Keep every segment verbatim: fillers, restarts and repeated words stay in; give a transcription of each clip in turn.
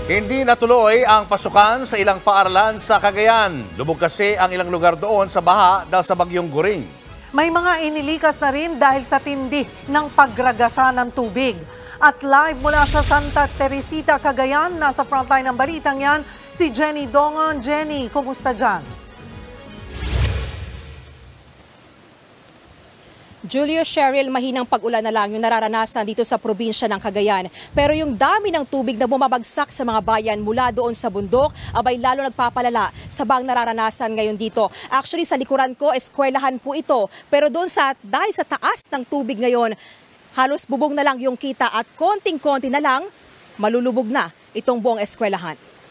Hindi natuloy ang pasukan sa ilang paaralan sa Cagayan. Lubog kasi ang ilang lugar doon sa baha dahil sa bagyong Goring. May mga inilikas na rin dahil sa tindi ng pagragasa ng tubig. At live mula sa Santa Teresita, Cagayan, nasa frontline ng balitang yan, si Jenny Dongon. Jenny, kumusta dyan? Julio, Cheryl, mahinang pag-ulan na lang yung nararanasan dito sa probinsya ng Cagayan. Pero yung dami ng tubig na bumabagsak sa mga bayan mula doon sa bundok, abay lalo nagpapalala sa bang nararanasan ngayon dito. Actually, sa likuran ko, eskwelahan po ito. Pero doon sa, dahil sa taas ng tubig ngayon, halos bubong na lang yung kita at konting-konti na lang, malulubog na itong buong eskwelahan.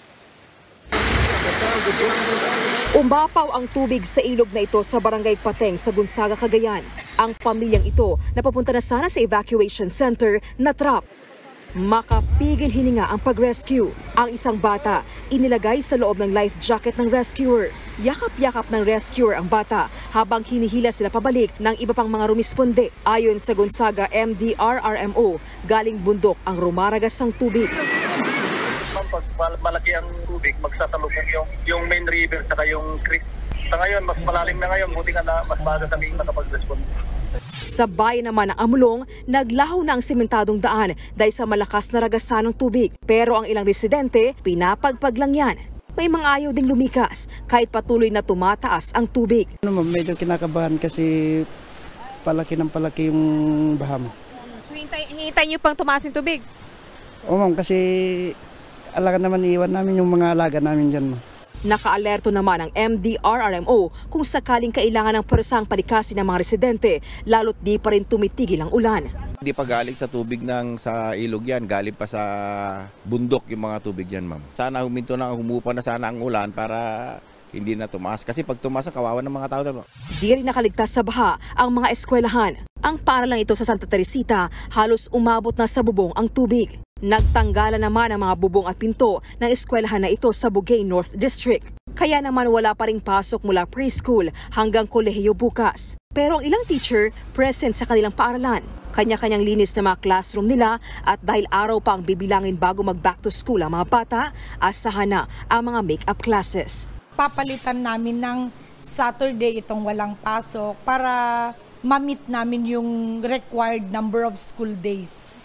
Umapaw ang tubig sa ilog na ito sa Barangay Pateng sa Gonzaga, Cagayan. Ang pamilyang ito na papunta na sana sa evacuation center na trap. Makapigil hininga ang pag-rescue. Ang isang bata inilagay sa loob ng life jacket ng rescuer. Yakap-yakap ng rescuer ang bata habang hinihila sila pabalik ng iba pang mga rumisponde. Ayon sa Gonzaga M D R R M O, galing bundok ang rumaragas ng tubig. Pag malaki ang tubig, magsasalubong yung, yung main river saka yung creek. Sa ngayon, mas malalim na ngayon, buti nga na mas maaga kami nakapag-respond. Sa bayan naman ng Amulong, naglaho na ang simentadong daan dahil sa malakas na ragasan ng tubig. Pero ang ilang residente, pinapagpag lang yan. May mga ayaw ding lumikas kahit patuloy na tumataas ang tubig. Ano, medyo kinakabahan kasi palaki ng palaki yung baha mo. So, hinihintay niyo pang tumaas yung tubig? Oo ma'am, kasi alaga naman iiwan namin yung mga alaga namin dyan. Ma. Naka-alerto naman ang M D R R M O kung sakaling kailangan ng persang palikasin ng mga residente, lalo't di pa rin tumitigil ang ulan. Hindi pa galing sa tubig ng sa ilog yan, galing pa sa bundok yung mga tubig yan, ma'am. Sana huminto na, humupa na sana ang ulan para hindi na tumaas. Kasi pag tumaas, kawawa ng mga tao. Di rin nakaligtas sa baha ang mga eskwelahan. Ang paaralan ito sa Santa Teresita, halos umabot na sa bubong ang tubig. Nagtanggalan naman ang mga bubong at pinto ng eskwelahan na ito sa Bugay North District. Kaya naman wala pa ring pasok mula preschool hanggang kolehiyo bukas. Pero ang ilang teacher present sa kanilang paaralan. Kanya-kanyang linis na mga classroom nila at dahil araw pa ang bibilangin bago mag-back to school ang mga bata, asahan na ang mga make-up classes. Papalitan namin ng Saturday itong walang pasok para ma-meet namin yung required number of school days.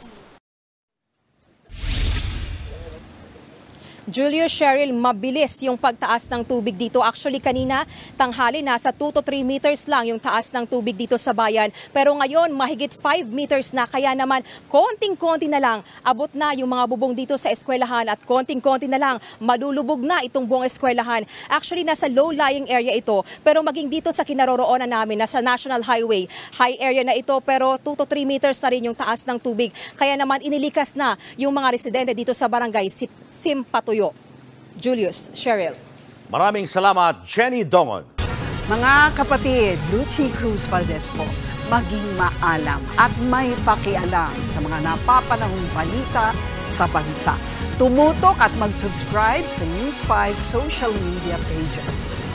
Julio, Cheryl, mabilis yung pagtaas ng tubig dito. Actually, kanina, tanghali, nasa two to three meters lang yung taas ng tubig dito sa bayan. Pero ngayon, mahigit five meters na. Kaya naman, konting-konti na lang, abot na yung mga bubong dito sa eskwelahan at konting-konti na lang, malulubog na itong buong eskwelahan. Actually, nasa low-lying area ito. Pero maging dito sa kinaroroonan namin, nasa National Highway, high area na ito, pero two to three meters na rin yung taas ng tubig. Kaya naman, inilikas na yung mga residente dito sa barangay Simpatuyo. Julius, Cheryl. Maraming salamat, Jenny Dongon. Mga kapatid, Lucy Cruz Valdez po, maging maalam at may pakialam sa mga napapanahong balita sa bansa. Tumutok at mag-subscribe sa News five social media pages.